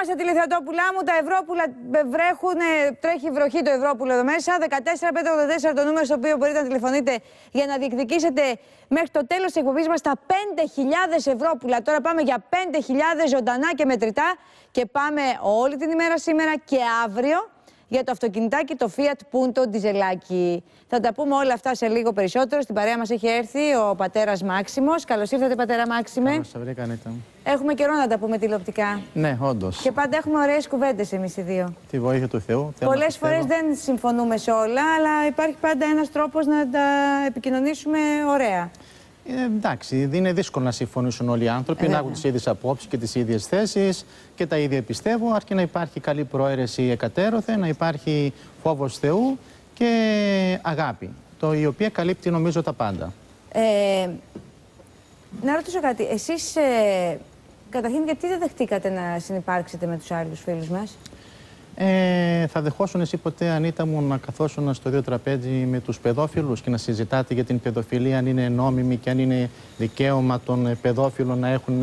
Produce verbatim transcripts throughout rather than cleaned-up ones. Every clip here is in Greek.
Είμαστε τηλεθεατόπουλά μου, τα Ευρώπουλα βρέχουν, τρέχει βροχή το Ευρώπουλο εδώ μέσα. δεκατέσσερα πεντακόσια ογδόντα τέσσερα το νούμερο στο οποίο μπορείτε να τηλεφωνείτε για να διεκδικήσετε μέχρι το τέλος της εκπομπής μας τα πέντε χιλιάδες Ευρώπουλα. Τώρα πάμε για πέντε χιλιάδες ζωντανά και μετρητά και πάμε όλη την ημέρα σήμερα και αύριο για το αυτοκινητάκι, το Fiat Punto διζελάκι. Θα τα πούμε όλα αυτά σε λίγο περισσότερο. Στην παρέα μας έχει έρθει ο πατέρας Μάξιμος. Καλώς ήρθατε, πατέρα Μάξιμε. Καλώς σας βρήκα, Ανίτα. Έχουμε καιρό να τα πούμε τηλεοπτικά. Ναι, όντως. Και πάντα έχουμε ωραίες κουβέντες εμείς οι δύο. Τη βοήθεια του Θεού. Πολλές φορές δεν συμφωνούμε σε όλα, αλλά υπάρχει πάντα ένας τρόπος να τα επικοινωνήσουμε ωραία. Ε, εντάξει, είναι δύσκολο να συμφωνήσουν όλοι οι άνθρωποι, ε, να έχουν τις ίδιες απόψεις και τις ίδιες θέσεις και τα ίδια πιστεύω, αρκεί να υπάρχει καλή προαίρεση εκατέρωθεν, να υπάρχει φόβος Θεού και αγάπη, το, η οποία καλύπτει νομίζω τα πάντα. Ε, να ρωτήσω κάτι, εσείς ε, καταρχήν γιατί δεν δεχτήκατε να συνυπάρξετε με τους άλλους φίλους μας? Ε, θα δεχόσουν εσύ ποτέ, Ανίτα μου, να καθόσουν στο ίδιο τραπέζι με τους παιδόφιλους και να συζητάτε για την παιδοφιλία, αν είναι νόμιμη και αν είναι δικαίωμα των παιδόφιλων να έχουν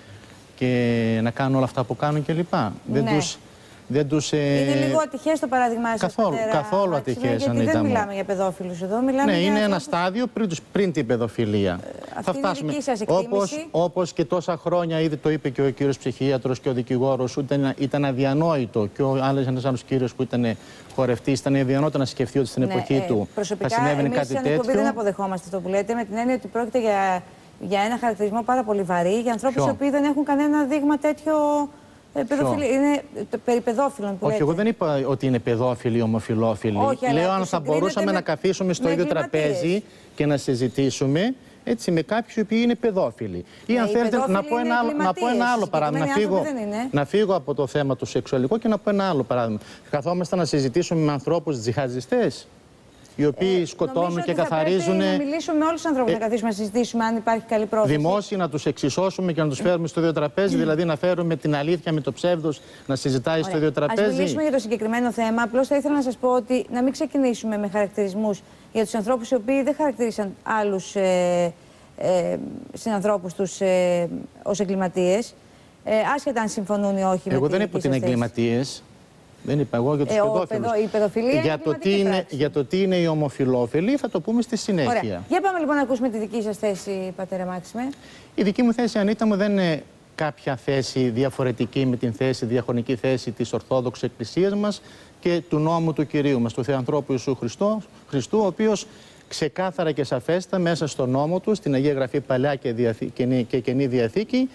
και να κάνουν όλα αυτά που κάνουν κλπ. Ναι. Δεν τους, δεν τους, ε... Είναι λίγο ατυχές το παράδειγμά σας, καθόλου, πατέρα, καθόλου ατυχές, γιατί Ανίτα δεν μου. μιλάμε για παιδόφιλους εδώ, μιλάμε ναι, για... είναι ένα στάδιο πριν, τους, πριν την παιδοφιλία. Ε, θα φτάσουμε. Είναι δική σας όπως, όπως και τόσα χρόνια, ήδη το είπε και ο κύριος ψυχίατρος και ο δικηγόρος, ήταν, ήταν αδιανόητο και ο άλλος, ένας άλλος κύριος που ήταν χορευτής, ήταν αδιανόητο να σκεφτεί ότι στην ναι, εποχή ε, του προσωπικά, θα συνέβαινε εμείς κάτι σαν τέτοιο. Δεν αποδεχόμαστε αυτό που λέτε, με την έννοια ότι πρόκειται για, για ένα χαρακτηρισμό πάρα πολύ βαρύ, για ανθρώπους οι οποίοι δεν έχουν κανένα δείγμα τέτοιο. Παιδοφιλι... Είναι περί παιδόφιλων που Όχι, λέτε. εγώ δεν είπα ότι είναι παιδόφιλοι ή ομοφιλόφιλοι. Όχι, λέω αν θα μπορούσαμε με... να καθίσουμε στο ίδιο τραπέζι και να συζητήσουμε έτσι, με κάποιους οι οποίοι είναι παιδόφιλοι. Ε, ή αν θέλετε να πω ένα άλλο, να πω ένα άλλο παράδειγμα. Να φύγω, να φύγω από το θέμα του σεξουαλικού και να πω ένα άλλο παράδειγμα. Καθόμαστε να συζητήσουμε με ανθρώπους τζιχαζιστές, οι οποίοι ε, σκοτώνουν και καθαρίζουν. Να μιλήσουμε με όλους τους ανθρώπους, ε, να καθίσουμε να συζητήσουμε αν υπάρχει καλή πρόθεση. Δημόσια να τους εξισώσουμε και να τους φέρουμε στο ίδιο τραπέζι, δηλαδή να φέρουμε την αλήθεια με το ψεύδος να συζητάει Ωραία. στο ίδιο τραπέζι. Ας μιλήσουμε για το συγκεκριμένο θέμα. Απλώς θα ήθελα να σας πω ότι να μην ξεκινήσουμε με χαρακτηρισμούς για τους ανθρώπους οι οποίοι δεν χαρακτήρισαν άλλους ε, ε, συνανθρώπους τους ε, ως εγκληματίες, ε, άσχετα αν συμφωνούν ή όχι. Εγώ με δεν είπα ότι είναι εγκληματίες. Δεν είπα εγώ για τους ε, παιδόφιλους. Η παιδοφιλία για, το τι είναι, για το τι είναι οι ομοφιλόφιλοι θα το πούμε στη συνέχεια. Ωραία. Για πάμε λοιπόν να ακούσουμε τη δική σας θέση, πατέρα Μάξιμε. Η δική μου θέση, Ανίτα μου, δεν είναι κάποια θέση διαφορετική με την θέση, διαχρονική θέση της Ορθόδοξης Εκκλησίας μας και του νόμου του Κυρίου μας, του Θεανθρώπου Ιησού Χριστού, Χριστού, ο οποίος ξεκάθαρα και σαφέστα μέσα στο νόμο του, στην Αγία Γραφή Παλιά και, Διαθή, και, και Καινή Διαθήκη,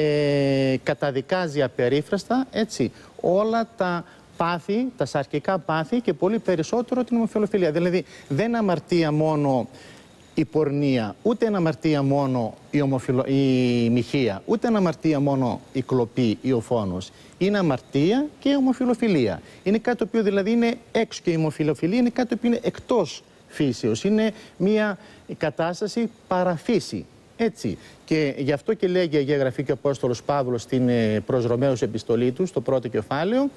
ε, καταδικάζει απερίφραστα έτσι, όλα τα πάθη, τα σαρκικά πάθη και πολύ περισσότερο την ομοφιλοφιλία. Δηλαδή δεν είναι αμαρτία μόνο η πορνεία, ούτε είναι αμαρτία μόνο η, ομοφιλο... η μοιχεία, ούτε είναι αμαρτία μόνο η κλοπή ή ο φόνος. Είναι αμαρτία και η ομοφιλοφιλία. Είναι κάτι το οποίο δηλαδή είναι έξω και η ομοφιλοφιλία είναι κάτι το οποίο είναι εκτός φύσεως. Είναι μια κατάσταση παραφύση. Έτσι. Και γι' αυτό και λέγει η Αγία Γραφή και ο Απόστολος Παύλος στην προς Ρωμαίους επιστολή του, στο πρώτο κεφάλαιο,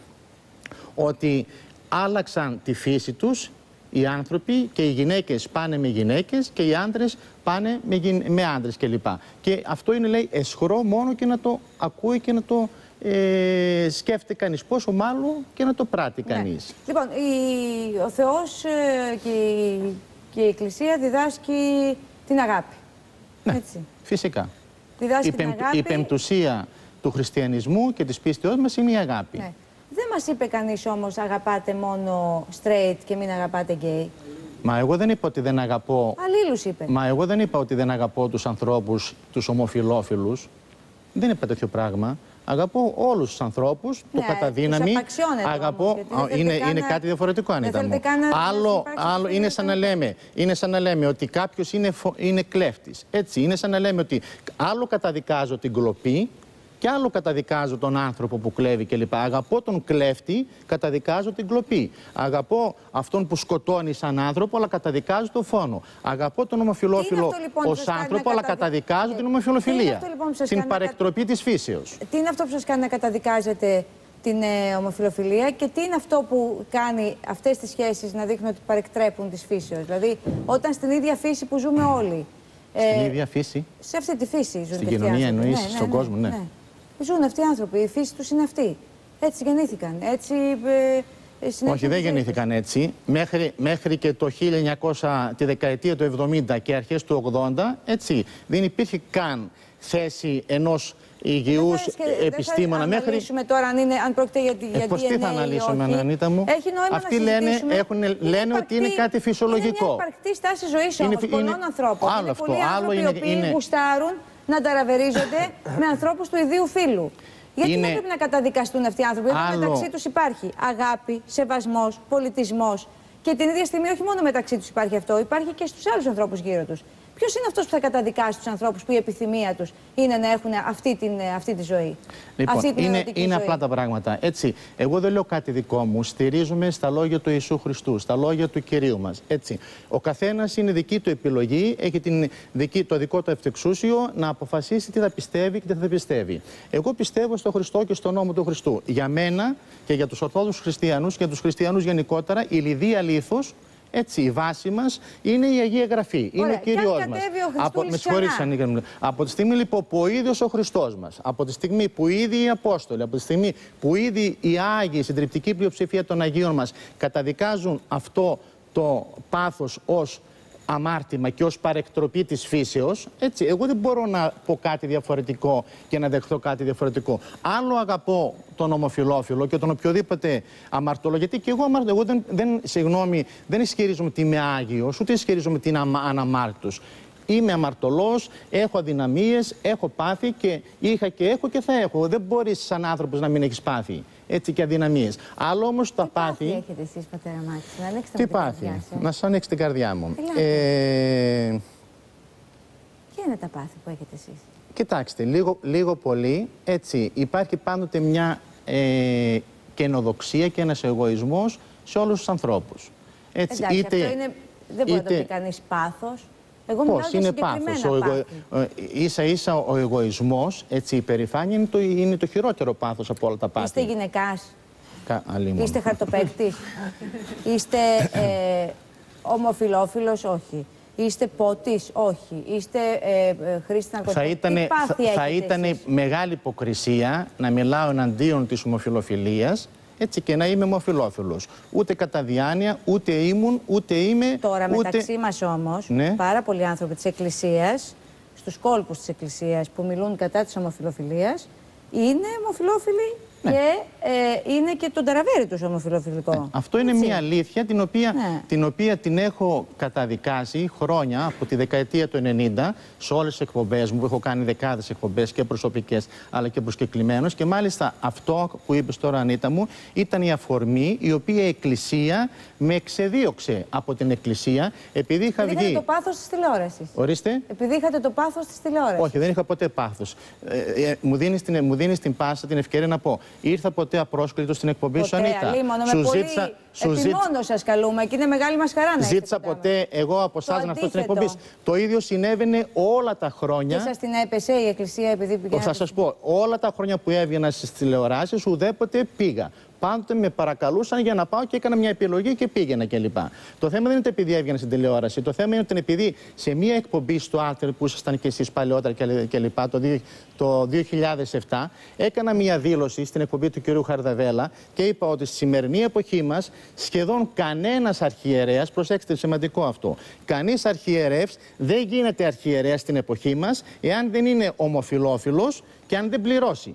ότι άλλαξαν τη φύση τους οι άνθρωποι και οι γυναίκες πάνε με γυναίκες και οι άντρες πάνε με, γυ... με άντρες κλπ. Και αυτό είναι, λέει, αισχρό μόνο και να το ακούει και να το ε, σκέφτεται κανείς, πόσο μάλλον και να το πράττει κανείς. Ναι. Λοιπόν, η... ο Θεός ε, και, η... και η Εκκλησία διδάσκει την αγάπη. Ναι, έτσι. Φυσικά. Διδάσκει η, την πεμ... αγάπη. η πεμπτουσία του χριστιανισμού και της πίστεώς μας είναι η αγάπη. Ναι. Δεν μας είπε κανείς όμως αγαπάτε μόνο straight και μην αγαπάτε gay. Μα εγώ δεν είπα ότι δεν αγαπώ... Αλλήλους είπε. Μα εγώ δεν είπα ότι δεν αγαπώ τους ανθρώπους, τους ομοφιλόφιλους. Δεν είπα τέτοιο πράγμα. Αγαπώ όλους τους ανθρώπους, ναι, το καταδύναμη. Αγαπώ. Όμως, είναι, είναι να... κάτι διαφορετικό, Ανίτα μου. Άλλο, άλλο είναι, σαν να λέμε, είναι σαν να λέμε ότι κάποιος είναι, φο... είναι κλέφτης. Έτσι, είναι σαν να λέμε ότι άλλο καταδικάζω την κλοπή και άλλο καταδικάζω τον άνθρωπο που κλέβει κλπ. Αγαπώ τον κλέφτη, καταδικάζω την κλοπή. Αγαπώ αυτόν που σκοτώνει σαν άνθρωπο, αλλά καταδικάζω τον φόνο. Αγαπώ τον ομοφιλόφιλο λοιπόν, ως άνθρωπο, αλλά καταδι... καταδικάζω την ομοφιλοφιλία. Λοιπόν την παρεκτροπή της φύσεως. Τι είναι αυτό που σας κάνει να καταδικάζετε την ε, ομοφιλοφιλία και τι είναι αυτό που κάνει αυτές τις σχέσεις να δείχνουν ότι παρεκτρέπουν της φύσεως? Δηλαδή, όταν στην ίδια φύση που ζούμε όλοι. Στην ε, ίδια φύση. Σε αυτή τη φύση ζουν. Στην κοινωνία εννοείς, ναι, στον ναι, κόσμο, ναι. ναι. Ζουν αυτοί οι άνθρωποι, η φύση τους είναι αυτή. Έτσι γεννήθηκαν. Έτσι. Ε, Όχι, δεν γεννήθηκαν έτσι. Μέχρι, μέχρι και το χίλια εννιακόσια, τη δεκαετία του εβδομήντα και αρχές του ογδόντα, έτσι, δεν υπήρχε καν θέση ενός υγιούς επιστήμονα. Δεν θα αναλύσουμε τώρα αν, είναι, αν πρόκειται για, για ε, πώς τι θα αναλύσουμε, Ανίτα μου. Έχει νόημα Αυτοί να λένε, έχουν, είναι λένε υπαρκτή, ότι είναι κάτι φυσιολογικό. Είναι μια υπαρκτή στάση ζωής όμως πολλών είναι, ανθρώπων. Άλλο είναι αυτό. πολλοί Άλλο άνθρωποι είναι, οι οποίοι είναι... γουστάρουν να ταραβερίζονται με ανθρώπους του ιδίου φύλου. Γιατί είναι... δεν πρέπει να καταδικαστούν αυτοί οι άνθρωποι. Γιατί άλλο... μεταξύ τους υπάρχει αγάπη, σεβασμός, πολιτισμός. Και την ίδια στιγμή όχι μόνο μεταξύ τους υπάρχει αυτό, υπάρχει και στους άλλους ανθρώπους γύρω τους. Ποιος είναι αυτός που θα καταδικάσει τους ανθρώπους που η επιθυμία τους είναι να έχουν αυτή, την, αυτή τη ζωή? Λοιπόν, αυτή την είναι, είναι ζωή. απλά τα πράγματα. Έτσι, εγώ δεν λέω κάτι δικό μου. Στηρίζομαι στα λόγια του Ιησού Χριστού, στα λόγια του Κυρίου μας. Έτσι. Ο καθένας είναι δική του επιλογή, έχει την δική, το δικό του ευτεξούσιο να αποφασίσει τι θα πιστεύει και τι θα πιστεύει. Εγώ πιστεύω στο Χριστό και στον νόμο του Χριστού. Για μένα και για τους Ορθόδοξους Χριστιανούς και για τους Χριστιανούς γενικότερα, η λιδία λίθος. Έτσι, η βάση μας είναι η Αγία Γραφή. Είναι Ωραία, ο Κύριος μας. Από, με συγχωρείς, Ανίκα, από τη στιγμή λοιπόν που ο ίδιος ο Χριστός μας, από τη στιγμή που ήδη οι Απόστολοι, από τη στιγμή που ήδη οι Άγιοι, η συντριπτική πλειοψηφία των Αγίων μας καταδικάζουν αυτό το πάθος ως αμάρτημα και ως παρεκτροπή της φύσεως, έτσι, εγώ δεν μπορώ να πω κάτι διαφορετικό και να δεχθώ κάτι διαφορετικό. Άλλο αγαπώ τον ομοφυλόφιλο και τον οποιοδήποτε αμαρτωλό, γιατί και εγώ, αμαρτω, εγώ δεν, δεν, συγγνώμη, δεν ισχυρίζομαι ότι είμαι Άγιος, ούτε ισχυρίζομαι ότι είναι αναμάρτητος. Είμαι αμαρτωλός, έχω αδυναμίες, έχω πάθη και είχα και έχω και θα έχω. Δεν μπορείς σαν άνθρωπος να μην έχεις πάθη. Έτσι και αδυναμίες. Άλλο όμως τα τι πάθη. Τι πάθη έχετε εσείς, πατέρα Μάκη, να ανοίξετε τι την πάθη, καρδιά σας. να σας ανοίξει την καρδιά μου. Ε... Ποια είναι τα πάθη που έχετε εσείς? Κοιτάξτε, λίγο, λίγο πολύ, έτσι, υπάρχει πάντοτε μια ε, καινοδοξία και ένας εγωισμός σε όλους τους ανθρώπους. Έτσι, Εντάξει, είτε, αυτό είναι, δεν μπορεί είτε, να το πει κανείς πάθος. Εγώ πώς είναι πάθος? Ο εγω... Ίσα ίσα ο εγωισμός, έτσι, η υπερηφάνεια είναι το, είναι το χειρότερο πάθος από όλα τα πάθη. Είστε γυναικάς? Κα... Είστε χαρτοπαίκτης? Είστε ε, ομοφυλόφιλος? Όχι. Είστε πότης? Όχι. Είστε ε, ε, χρήστη ναρκωτικών? Θα ήταν, θα, θα ήταν μεγάλη υποκρισία να μιλάω εναντίον της ομοφυλοφιλίας, έτσι, και να είμαι ομοφυλόφιλος. Ούτε κατά διάνοια, ούτε ήμουν, ούτε είμαι. Τώρα ούτε... μεταξύ μας όμως, ναι. πάρα πολλοί άνθρωποι της Εκκλησίας, στους κόλπους της Εκκλησίας που μιλούν κατά της ομοφυλοφιλίας, είναι ομοφυλόφιλοι. Ναι. Και ε, είναι και τον ταραβέρι τους ομοφυλοφιλικό. Ναι. Αυτό είναι έτσι. Μια αλήθεια την οποία, ναι. την οποία την έχω καταδικάσει χρόνια από τη δεκαετία του ενενήντα σε όλες τις εκπομπές μου, που έχω κάνει δεκάδες εκπομπές και προσωπικές αλλά και προσκεκλημένος. Και μάλιστα αυτό που είπες τώρα, Ανίτα μου, ήταν η αφορμή η οποία η Εκκλησία με εξεδίωξε από την Εκκλησία επειδή είχα επειδή βγει. Είχατε το πάθος της τηλεόρασης. Ορίστε. Επειδή είχατε το πάθος της τηλεόρασης. Όχι, δεν είχα ποτέ πάθος. Ε, ε, μου δίνεις την, μου δίνεις την πάσα, την ευκαιρία να πω. Ήρθα ποτέ απρόσκλητο στην εκπομπή ποτέ, σου, Ανίτα? Αλίμονο, σου με πολύ ζήτησα, σου επιμόνω σας καλούμε και είναι μεγάλη μας χαρά να ζήτησα ποτέ εγώ από εσάς να έρθω στην εκπομπή. Το ίδιο συνέβαινε όλα τα χρόνια. Και σας την έπεσε η Εκκλησία επειδή πηγαίνατε? Θα σας πω, όλα τα χρόνια που έβγαινα στις τηλεοράσεις, ουδέποτε πήγα. Πάντοτε με παρακαλούσαν για να πάω και έκανα μια επιλογή και πήγαινα κλπ. Το θέμα δεν είναι επειδή έβγαινα στην τηλεόραση. Το θέμα είναι ότι επειδή σε μια εκπομπή στο Άλτερ που ήσασταν και εσείς παλαιότερα κλπ. Το, το δύο χιλιάδες επτά έκανα μια δήλωση στην εκπομπή του κ. Χαρδαβέλα και είπα ότι στη σημερινή εποχή μας σχεδόν κανένας αρχιερέας, προσέξτε σημαντικό αυτό, κανείς αρχιερεύς δεν γίνεται αρχιερέας στην εποχή μας εάν δεν είναι ομοφυλόφιλος και αν δεν πληρώσει.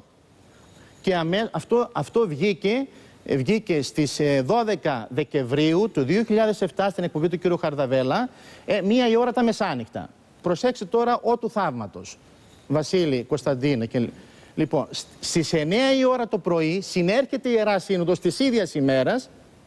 Και αμέ, αυτό, αυτό βγήκε, βγήκε στις δώδεκα Δεκεμβρίου του δύο χιλιάδες επτά στην εκπομπή του κ. Χαρδαβέλα, ε, μία η ώρα τα μεσάνυχτα. Προσέξτε τώρα ό του θαύματος. Βασίλη, Κωνσταντίνε και... Λοιπόν, στις εννέα η ώρα το πρωί συνέρχεται η Ιερά Σύνοδος της ίδιας ημέρας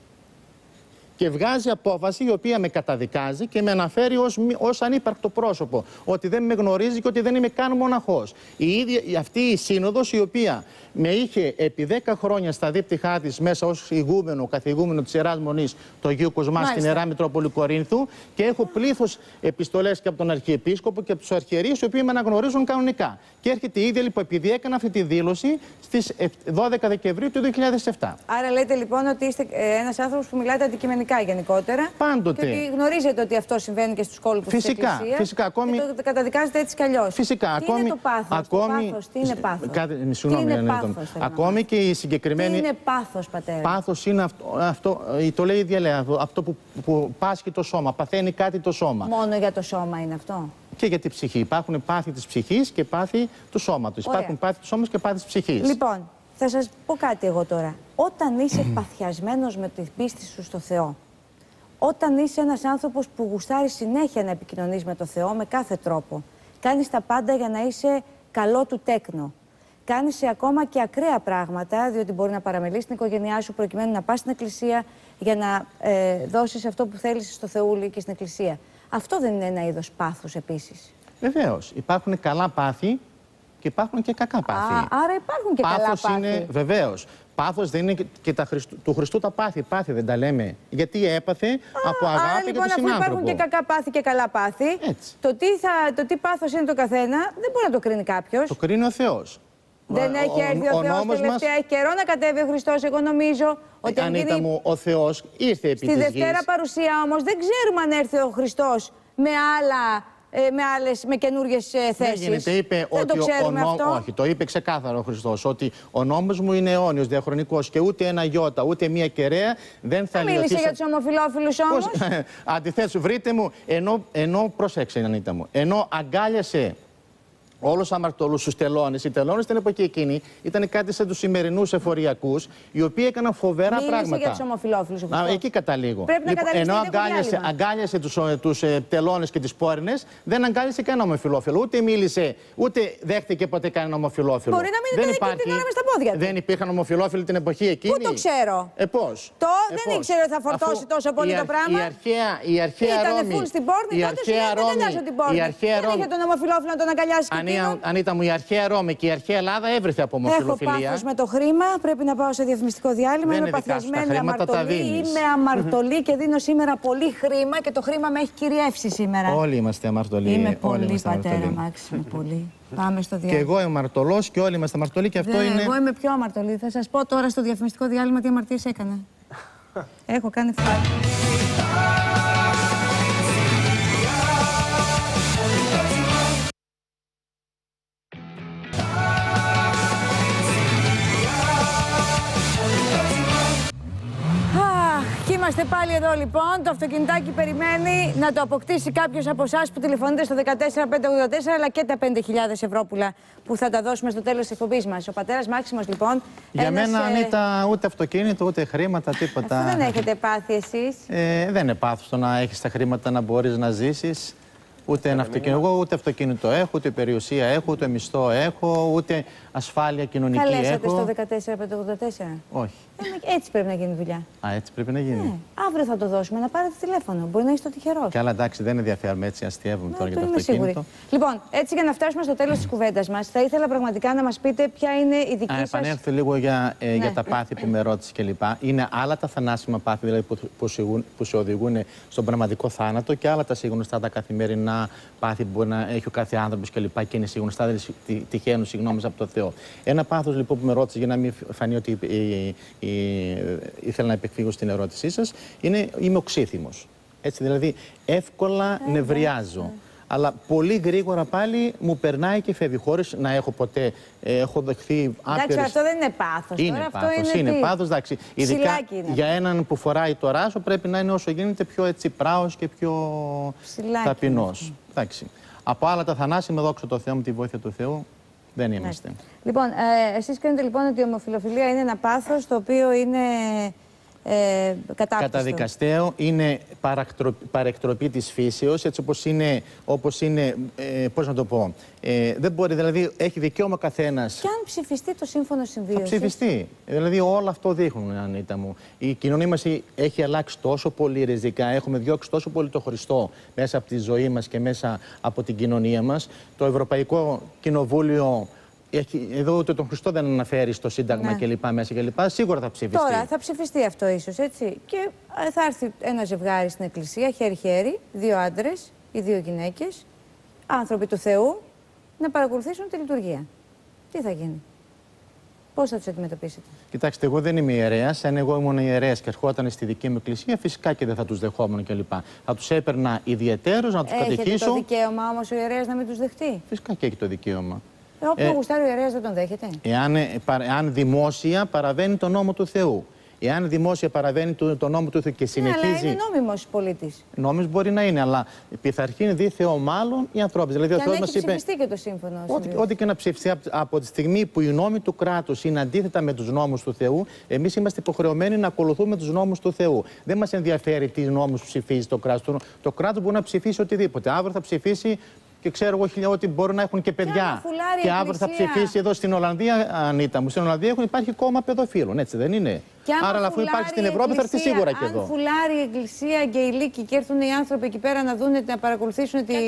και βγάζει απόφαση η οποία με καταδικάζει και με αναφέρει ως, ως ανύπαρκτο πρόσωπο. Ότι δεν με γνωρίζει και ότι δεν είμαι καν μοναχός. Η ίδια, αυτή η σύνοδος η οποία με είχε επί δέκα χρόνια στα δίπτυχά της μέσα ως ηγούμενο, καθηγούμενο της Ιεράς Μονής του Αγίου Κοσμά στην Ιερά Μητρόπολη Κορίνθου και έχω πλήθος επιστολές και από τον Αρχιεπίσκοπο και από τους αρχιερείς οι οποίοι με αναγνωρίζουν κανονικά. Και έρχεται η ίδια λοιπόν επειδή έκανα αυτή τη δήλωση στις δώδεκα Δεκεμβρίου του δύο χιλιάδες επτά. Άρα λέτε λοιπόν ότι είστε ένας άνθρωπος που μιλάτε αντικειμενικά. κοινωνικά γενικότερα. Πάντοτε. Και ότι γνωρίζετε ότι αυτό συμβαίνει και στους κόλπους της Εκκλησίας. Φυσικά. Ακόμη... Και το καταδικάζετε έτσι κι αλλιώς. Φυσικά. Τι ακόμη... είναι το πάθος, ακόμη... το πάθος, τι είναι πάθος. Κάτι... Τι είναι πάθος, ακόμη και η συγκεκριμένη. Τι είναι πάθος, πατέρα. Πάθος είναι αυτό, αυτό το λέει η διαλέα, αυτό που, που πάσχει το σώμα, παθαίνει κάτι το σώμα. Μόνο για το σώμα είναι αυτό. Και για την ψυχή. Υπάρχουν πάθη της ψυχής και πάθη του σώματος. Ωραία. Υπάρχουν πάθη του σώματος και πάθη της ψυχής. Λοιπόν, θα σας πω κάτι εγώ τώρα. Όταν είσαι παθιασμένος με την πίστη σου στο Θεό, όταν είσαι ένας άνθρωπος που γουστάρει συνέχεια να επικοινωνείς με το Θεό με κάθε τρόπο, κάνεις τα πάντα για να είσαι καλό του τέκνο, κάνεις ακόμα και ακραία πράγματα, διότι μπορεί να παραμελείς την οικογένειά σου προκειμένου να πας στην εκκλησία για να ε, δώσεις αυτό που θέλεις στο Θεούλη και στην εκκλησία. Αυτό δεν είναι ένα είδος πάθους επίσης? Βεβαίως. Υπάρχουν καλά πάθη και υπάρχουν και κακά πάθη. Α, άρα υπάρχουν και Πάθος καλά πάθη. είναι, βεβαίως. Πάθος δεν είναι και, και τα Χριστού, του Χριστού τα πάθη. Πάθη δεν τα λέμε. Γιατί έπαθε Α, από αγάπη άρα, και λοιπόν, τον αφού συνάνθρωπο. υπάρχουν και κακά πάθη και καλά πάθη, Έτσι. το τι, θα, το τι πάθος είναι το καθένα δεν μπορεί να το κρίνει κάποιος. Το κρίνει ο Θεός. Δεν ο, έχει έρθει ο, ο Θεός τελευταία, μας... έχει καιρό να κατέβει ο Χριστός. Εγώ νομίζω ότι Ανίτα γίνει... μου, ο Θεός ήρθε επί Στη της Δευτέρα γης. παρουσία όμως δεν ξέρουμε αν έρθει ο Χριστός με άλλα... με άλλες, με καινούριες θέσεις. Δεν γίνεται, είπε δεν ότι το ξέρουμε ο νό... αυτό. Όχι, το είπε ξεκάθαρο ο Χριστός, ότι ο νόμος μου είναι αιώνιος, διαχρονικός και ούτε ένα γιώτα, ούτε μία κεραία δεν θα λιωθεί. Μίλησε για τους ομοφυλόφιλους όμως. Αντιθέτως, βρείτε μου, ενώ, ενώ προσέξε, Ανίτα μου, ενώ αγκάλιασε όλους τους αμαρτωλούς, τους τελώνες. Οι τελώνες στην εποχή εκείνη ήταν κάτι σαν τους σημερινούς εφοριακούς, οι οποίοι έκαναν φοβερά Μίλησε πράγματα. για τους ομοφυλόφιλους. Α, εκεί καταλήγω. Πρέπει να λοιπόν, ενώ αγκάλιασε, αγκάλιασε τους, τους ε, τελώνες και τις πόρνες, δεν αγκάλιασε κανένα ομοφυλόφιλο. Ούτε μίλησε, ούτε δέχτηκε ποτέ κανένα ομοφυλόφιλο. Μπορεί να μην ήταν εκεί την ώρα μες στα πόδια του. Δεν υπήρχαν ομοφυλόφιλοι την εποχή εκείνη. Πού το ξέρω. Ε, πώς. Το ε, δεν ήξερε ότι θα φορτώσει Αφού τόσο πολύ η, το πράγμα. Η αρχαία, η αρχαία Ήτανε Ρώμη. φουλ στην πόρνη, τότε σου λέει την πόρνη. Δεν είχε τον ομοφυλόφιλο να τον αγκαλιάσει και εκείνον. Ανίτα μου, η αρχαία Ρώμη και η αρχαία Ελλάδα έβρεθε από ομοφυλοφιλία. Έχω πάθος με το χρήμα, πρέπει να πάω σε διαφημιστικό διάλειμμα. Δεν είμαι παθιασμένη, αμαρτωλή. Είμαι αμαρτωλή και δίνω σήμερα πολύ χρήμα και το χρήμα με έχει κυριεύσει σήμερα. Όλοι είμαστε αμαρτωλοί. Είμαι πολύ, πατέρα Μάξιμο, πολύ. Πάμε στο διάλειμμα. Και εγώ είμαι αμαρτωλός και όλοι είμαστε αμαρτωλοί και αυτό Δε, είναι. Εγώ είμαι πιο αμαρτωλή. Θα σας πω τώρα στο διαφημιστικό διάλειμμα τι αμαρτίες έκανα. Έχω κάνει φάση. Είμαστε πάλι εδώ λοιπόν. Το αυτοκινητάκι περιμένει να το αποκτήσει κάποιος από εσάς που τηλεφωνείτε στο δεκατέσσερα πεντακόσια ογδόντα τέσσερα, αλλά και τα πέντε χιλιάδες ευρώ που θα τα δώσουμε στο τέλος της εκπομπής μας. Ο πατέρας Μάξιμος λοιπόν. Για ένας, μένα, ε... Ανίτα, ούτε αυτοκίνητο, ούτε χρήματα, τίποτα. Αυτό δεν έχετε πάθει εσείς. Ε, δεν είναι πάθος το να έχεις τα χρήματα να μπορείς να ζήσεις. Ούτε ένα αυτοκίνητο. Εγώ ούτε αυτοκίνητο έχω, ούτε περιουσία έχω, ούτε μισθό έχω, ούτε ασφάλεια κοινωνική Καλέσατε έχω. στο δεκατέσσερα πεντακόσια ογδόντα τέσσερα. Όχι. Ε, έτσι πρέπει να γίνει δουλειά. Α, έτσι πρέπει να γίνει. Ναι. Αύριο θα το δώσουμε, να πάρετε τηλέφωνο. Μπορεί να είστε τυχερός. Και άλλα εντάξει, δεν ενδιαφέρουμε έτσι, αστείευουμε τώρα για το είμαι αυτοκίνητο. Σίγουρη. Λοιπόν, έτσι για να φτάσουμε στο τέλος της κουβέντας μας, θα ήθελα πραγματικά να μας πείτε ποια είναι η δική Α, σας. επανέλθω λίγο για, ε, ναι. για τα πάθη που με ρώτησε κλπ. Είναι άλλα τα θανάσιμα πάθη δηλαδή, που, που, σιγούν, που σε οδηγούν στον πραγματικό θάνατο και άλλα τα συγνωστά τα καθημερινά πάθη που μπορεί να έχει ο κάθε άνθρωπος κλπ. Και, και είναι συγνωστά, δηλαδή τυχαίνουν συγγνώμες από το Θεό. Ένα πάθος λοιπόν που με ρώτησε για να μην φανεί ότι ε, ε, ε, ήθελα να επεκφύγω στην ερώτησή σας, είναι είμαι οξύθυμος. Έτσι δηλαδή εύκολα ε, νευριάζω. Ε. Αλλά πολύ γρήγορα πάλι μου περνάει και φεύγει χωρίς να έχω ποτέ ε, έχω δεχθεί άπειρες... Εντάξει, αυτό δεν είναι πάθος. Είναι τώρα, πάθος, αυτό είναι, είναι πάθος, εντάξει. Ειδικά είναι. Για έναν που φοράει το ράσο πρέπει να είναι όσο γίνεται πιο έτσι πράος και πιο ταπεινός. Εντάξει. Από άλλα τα θανάσιμα, δόξα τω Θεώ, με τη βοήθεια του Θεού, δεν είμαστε. Ναι. Λοιπόν, ε, εσείς κρίνετε λοιπόν ότι η ομοφυλοφιλία είναι ένα πάθος το οποίο είναι ε, κατάπτυστο. Καταδικαστέο, είναι παρεκτροπή της φύσεως, έτσι όπως είναι, όπως είναι ε, πώς να το πω, ε, δεν μπορεί, δηλαδή έχει δικαίωμα ο καθένας. Και αν ψηφιστεί το σύμφωνο συμβίωσης. Θα ψηφιστεί. Δηλαδή όλα αυτό δείχνουν, Ανίτα μου. Η κοινωνία μας έχει αλλάξει τόσο πολύ ριζικά, έχουμε διώξει τόσο πολύ το Χριστό μέσα από τη ζωή μας και μέσα από την κοινωνία μας. Το Ευρωπαϊκό Κοινοβούλιο έχει, εδώ ούτε τον Χριστό δεν αναφέρει στο Σύνταγμα ναι. κλπ. Μέσα κλπ. Σίγουρα θα ψηφιστεί. Τώρα θα ψηφιστεί αυτό ίσως, έτσι. Και θα έρθει ένα ζευγάρι στην εκκλησία, χέρι-χέρι, δύο άντρες ή δύο γυναίκες, άνθρωποι του Θεού, να παρακολουθήσουν τη λειτουργία. Τι θα γίνει? Πώς θα τους αντιμετωπίσετε? Κοιτάξτε, εγώ δεν είμαι ιερέας. Αν εγώ ήμουν ιερέας και ερχόταν στη δική μου εκκλησία, φυσικά και δεν θα τους δεχόμουν κλπ. Θα τους έπαιρνα ιδιαιτέρως, να τους κατηχήσω. Έχετε το δικαίωμα όμως ο ιερέας να μην τους δεχτεί? Φυσικά και έχει το δικαίωμα. Ε, όποιο ε, γουστάρει ο ιερέας δεν τον δέχεται. Εάν, εάν δημόσια παραβαίνει τον νόμο του Θεού. Εάν δημόσια παραβαίνει τον το νόμο του Θεού και συνεχίζει. Ναι, αλλά είναι νόμιμος πολίτης. Νόμιμος μπορεί να είναι, αλλά πειθαρχεί είναι δι Θεό μάλλον οι ανθρώποι. Δηλαδή, και ο Θεός αν μας έχει είπε. ψηφιστεί και το σύμφωνο. Ό,τι, ό,τι και να ψηφιστεί από, από τη στιγμή που οι νόμοι του κράτους είναι αντίθετα με τους νόμους του Θεού, εμείς είμαστε υποχρεωμένοι να ακολουθούμε τους νόμους του Θεού. Δεν μας ενδιαφέρει τι νόμους ψηφίζει το κράτος. Το, το κράτος μπορεί να ψηφίσει οτιδήποτε. Αύριο θα ψηφίσει. Και ξέρω εγώ χιλιά ότι μπορεί να έχουν και παιδιά. Και, και αύριο θα ψηφίσει εδώ στην Ολλανδία, Ανίτα μου. Στην Ολλανδία έχουν, υπάρχει κόμμα παιδοφίλων, έτσι δεν είναι? Άρα, αφού υπάρχει στην Ευρώπη, θα έρθει σίγουρα και εδώ. Αν φουλάρει η εκκλησία και οι λύκοι και έρθουν οι άνθρωποι εκεί πέρα να δουν, να παρακολουθήσουν τη,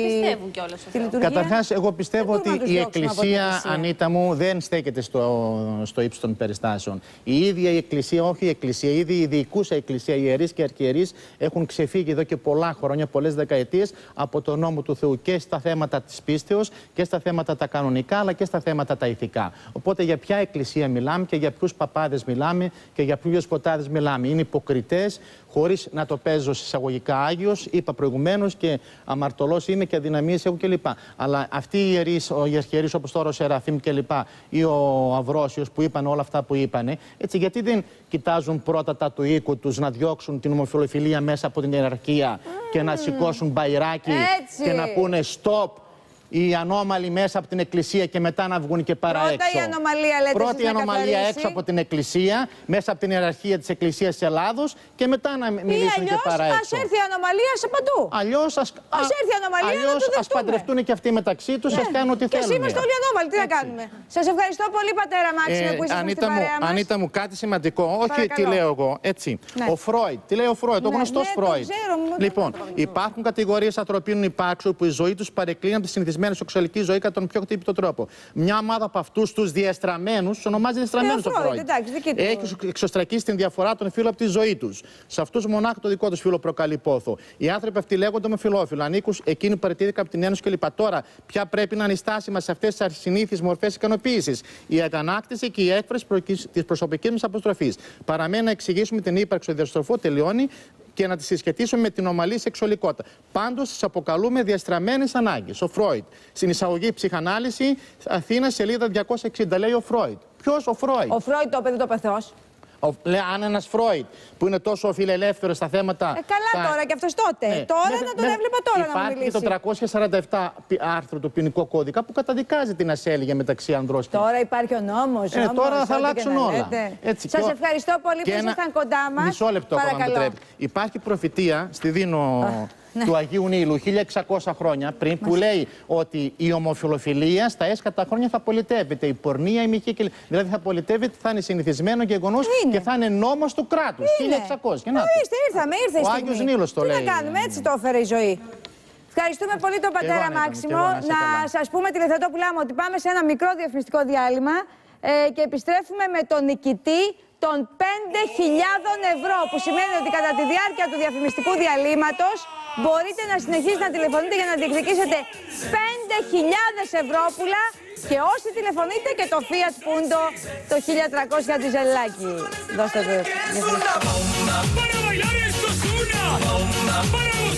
τη λειτουργία. Καταρχάς, εγώ πιστεύω ότι η εκκλησία, Ανίτα μου, δεν στέκεται στο, στο ύψος των περιστάσεων. Η ίδια η εκκλησία, όχι η εκκλησία, η ίδια η διοικούσα εκκλησία, οι ιερείς και αρχιερείς έχουν ξεφύγει εδώ και πολλά χρόνια, πολλές δεκαετίες από τον νόμο του Θεού και στα θέματα της πίστεως και στα θέματα τα κανονικά, αλλά και στα θέματα τα ηθικά. Οπότε για ποια εκκλησία μιλάμε και για ποιους παπάδες μιλάμε και για ποιους σποτάδες μιλάμε? Είναι υποκριτές, χωρίς να το παίζω εισαγωγικά Άγιος. Είπα προηγουμένως και αμαρτωλός είμαι και αδυναμίες έχω κλπ. Αλλά αυτοί οι ιερείς, οι αρχιερείς όπως τώρα ο Σεραφείμ κλπ. Ή ο Αυρόσιος που είπαν όλα αυτά που είπανε, έτσι, γιατί δεν κοιτάζουν πρώτα τα του οίκου τους να διώξουν την ομοφυλοφιλία μέσα από την ιεραρχία mm. και να σηκώσουν μπαϊράκι έτσι. Και να πούνε stop οι ανώμαλοι μέσα από την εκκλησία και μετά να βγουν και παρά Πρώτα έξω. Η ανομαλία, λέτε, Πρώτη η ανομαλία έξω από την εκκλησία, μέσα από την ιεραρχία της Εκκλησίας της Ελλάδος και μετά να μιλήσουν και παρά έξω. Ας έρθει η ανομαλία σε παντού. Αλλιώς ας, ας έρθει η ανομαλία αλλιώς να το ας παντρευτούν και αυτοί μεταξύ τους, ναι. ας κάνουν ό,τι θέλουν. Και εμείς είμαστε όλοι ανώμαλοι, τι να κάνουμε. Σας ευχαριστώ πολύ, πατέρα Μάξιμο, ε, που ήσασταν στην παρέα μας. Ανίτα μου, κάτι σημαντικό. Όχι, παρακαλώ. τι λέω εγώ. Έτσι. Ναι. Ο Φρόιντ. Τι λέει ο Φρόιντ, ο γνωστός Φρόιντ. Λοιπόν, υπάρχουν κατηγορίες ανθρωπίνων υπάρξεων που η ζωή τους παρεκκλίνει από τη συνηθισμένη σεξουαλική ζωή κατά τον πιο χτύπητο τρόπο. Μια ομάδα από αυτούς τους διεστραμμένους, τους ονομάζει διεστραμμένους ο Φρόιντ. Έχει εξωστρακίσει την διαφορά των φύλων από τη ζωή τους. Σε αυτούς μονάχα το δικό τους φύλο προκαλεί πόθο. Οι άνθρωποι αυτοί λέγονται ομοφυλόφιλοι, ανήκουν εκείνοι που παραιτήθηκαν από την Ένωση κλπ. Τώρα, ποια πρέπει να είναι η στάση μας σε αυτές τις ασυνήθιες μορφές ικανοποίησης? Η αγανάκτηση και η έκφραση της προσωπικής μας αποστροφής. Παραμένει να εξηγήσουμε την ύπαρξη του διαστροφού, τελειώνει, και να τη συσχετίσουμε με την ομαλή σεξουαλικότητα. Πάντως, τις αποκαλούμε διαστραμμένες ανάγκες. Ο Φρόιντ. Στην εισαγωγή ψυχανάλυση, Αθήνα, σελίδα διακόσια εξήντα, λέει ο Φρόιντ. Ποιος ο Φρόιντ? Ο Φρόιντ το είπε, δεν το είπε Θεός. Λέει, αν ένας Φρόιντ που είναι τόσο φιλελεύθερος στα θέματα. Ε, καλά τα... τώρα και αυτός τότε. Ναι. Τώρα ναι, να τον ναι, έβλεπα τώρα να μου μιλήσει. Υπάρχει το τριακόσια σαράντα επτά άρθρο του ποινικού κώδικα που καταδικάζει την ασέλεια μεταξύ ανδρός και. Τώρα υπάρχει ο νόμος. Ε, τώρα θα αλλάξουν όλα. Σας ευχαριστώ πολύ που ήσασταν κοντά μας. Μισό λεπτό, αν επιτρέπετε. Υπάρχει προφητεία στη Δίνο. Ναι. Του Αγίου Νείλου χίλια εξακόσια χρόνια πριν, που λέει ότι η ομοφυλοφιλία στα έσχατα χρόνια θα πολιτεύεται. Η πορνεία, η μοιχεία κλπ. Δηλαδή θα πολιτεύεται, θα είναι συνηθισμένο γεγονός και θα είναι νόμος του κράτους. χίλια εξακόσια. Ορίστε, ήρθαμε, ήρθε η στιγμή. Ο Άγιος Νείλος το Τι λέει. Τι να κάνουμε, έτσι το έφερε η ζωή. Ευχαριστούμε πολύ τον πατέρα εγώ, Μάξιμο. εγώ, να να σας πούμε τηλεθεατόπουλά μου ότι πάμε σε ένα μικρό διαφημιστικό διάλειμμα ε, και επιστρέφουμε με τον νικητή των πέντε χιλιάδων ευρώ, που σημαίνει ότι κατά τη διάρκεια του διαφημιστικού διαλύματος μπορείτε να συνεχίσετε να τηλεφωνείτε για να διεκδικήσετε πέντε χιλιάδες ευρώπουλα και όσοι τηλεφωνείτε και το Fiat Punto το χίλια τριακόσια διζελάκι. Δώστε το.